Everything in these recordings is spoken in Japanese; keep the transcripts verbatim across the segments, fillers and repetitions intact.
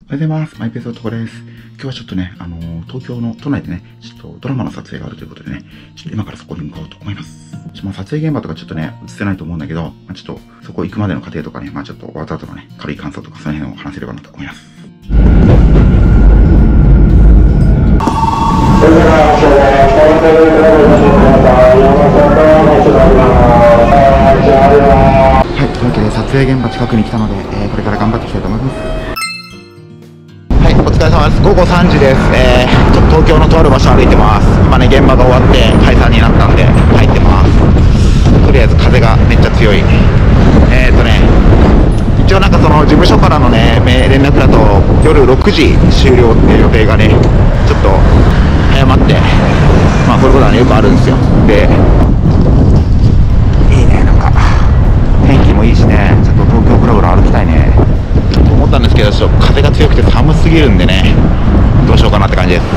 おはようございます。マイペース男です。今日はちょっとね、あのー、東京の都内でね、ちょっとドラマの撮影があるということでね、ちょっと今からそこに向かおうと思います。ちょまあ、撮影現場とかちょっとね、映せないと思うんだけど、まあ、ちょっとそこ行くまでの過程とかね、まあちょっと終わった後のね、軽い感想とかその辺を話せればなと思います。はい、というわけで撮影現場近くに来たので、えー、これから頑張っていきたいと思います。はい、お疲れ様です。ごごさんじです。えー、ちょっと東京のとある場所を歩いてます。今ね、現場が終わって解散になったんで、入ってます。とりあえず風がめっちゃ強い。えーとね、一応なんかその事務所からのね、連絡だと、夜ろくじ終了っていう予定がね、ちょっと早まって、まあこういうことはね、よくあるんですよ。で、いいね、なんか、天気もいいしね、ちょっと東京ブラブラ歩きたいね。と思ったんですけど、ちょっと風が強くて寒すぎるんでね、どうしようかなって感じです。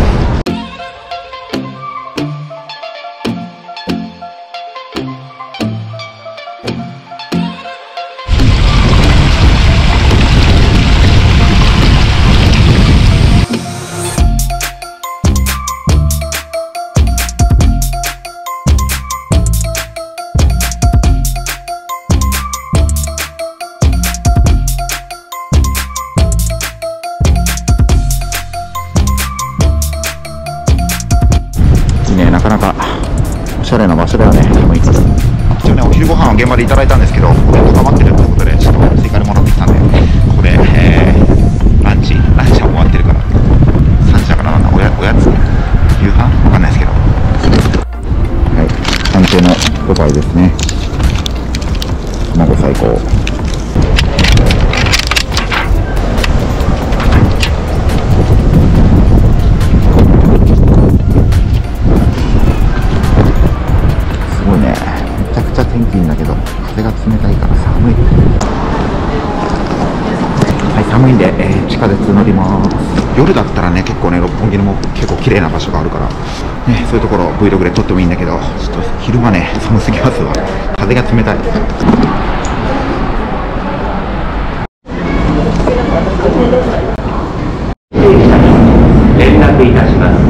なかなかおしゃれな場所だよね、寒いから。一応ね、お昼ご飯を現場でいただいたんですけど、お弁当が余ってるということで、ちょっと追加でもらってきたんで、ここで、えー、ランチ、ランチはもう終わってるから、さんじだからなんだ、おや、おやつ、夕飯わかんないですけど。はい、安定のドバイですね。卵最高。天気いいんだけど風が冷たいから寒い。はい、寒いんで、えー、地下鉄乗ります。夜だったらね、結構ね、六本木にも結構綺麗な場所があるから、ね、そういうところを Vlog で撮ってもいいんだけど、ちょっと昼間ね、寒すぎますわ。風が冷たい。連絡いたします。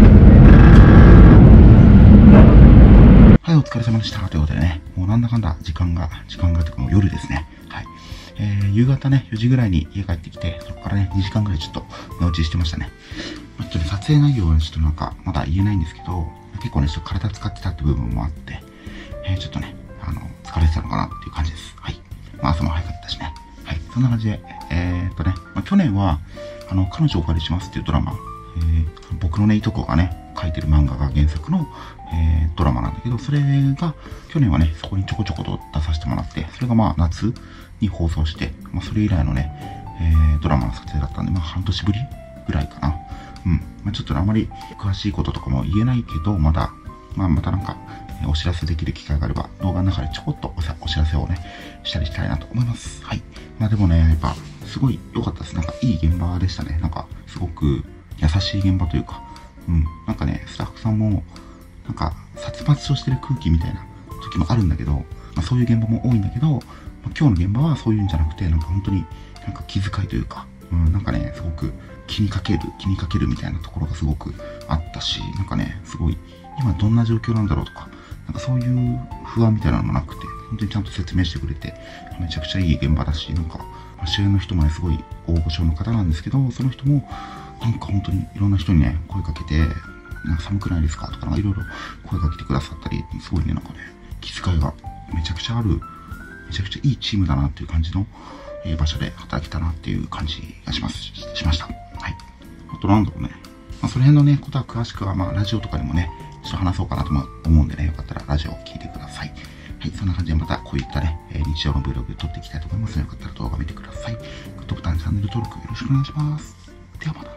はい、お疲れ様でした。ということでね、もうなんだかんだ時間が、時間がというかもう夜ですね。はい。えー、夕方ね、よじぐらいに家帰ってきて、そこからね、にじかんぐらいちょっと寝落ちしてましたね。ちょっとね、撮影内容はちょっとなんか、まだ言えないんですけど、結構ね、ちょっと体使ってたって部分もあって、えー、ちょっとね、あの、疲れてたのかなっていう感じです。はい。まあ、朝も早かったしね。はい。そんな感じで、えー、っとね、まあ、去年は、あの、彼女をお借りしますっていうドラマ、えー、僕のね、いとこがね、書いてる漫画が原作の、えー、ドラマなんだけど、それが去年はね、そこにちょこちょこと出させてもらって、それがまあ夏に放送して、まあそれ以来のね、えー、ドラマの撮影だったんで、まあ半年ぶりぐらいかな。うん。まあちょっとね、あまり詳しいこととかも言えないけど、まだ、まあまたなんか、えー、お知らせできる機会があれば、動画の中でちょこっとおさお知らせをね、したりしたいなと思います。はい。まあでもね、やっぱ、すごい良かったです。なんかいい現場でしたね。なんか、すごく優しい現場というか、うん。なんかね、スタッフさんも、なんか、殺伐としてる空気みたいな時もあるんだけど、まあ、そういう現場も多いんだけど、まあ、今日の現場はそういうんじゃなくて、なんか本当になんか気遣いというか、うん、なんかね、すごく気にかける、気にかけるみたいなところがすごくあったし、なんかね、すごい、今どんな状況なんだろうとか、なんかそういう不安みたいなのもなくて、本当にちゃんと説明してくれて、めちゃくちゃいい現場だし、なんか、まあ、主演の人もね、すごい大御所の方なんですけど、その人も、なんか本当にいろんな人にね、声かけて、なんか寒くないですかとか、いろいろ声かけてくださったり、すごいね、なんかね、気遣いがめちゃくちゃある、めちゃくちゃいいチームだなっていう感じの、えー、場所で働けたなっていう感じがします、しました。はい。あとなんだろうね。まあ、その辺のね、ことは詳しくは、まあ、ラジオとかでもね、ちょっと話そうかなと思うんでね、よかったらラジオを聞いてください。はい、そんな感じでまたこういったね、えー、日常の Vlog 撮っていきたいと思いますので、よかったら動画見てください。グッドボタン、チャンネル登録よろしくお願いします。ではまた。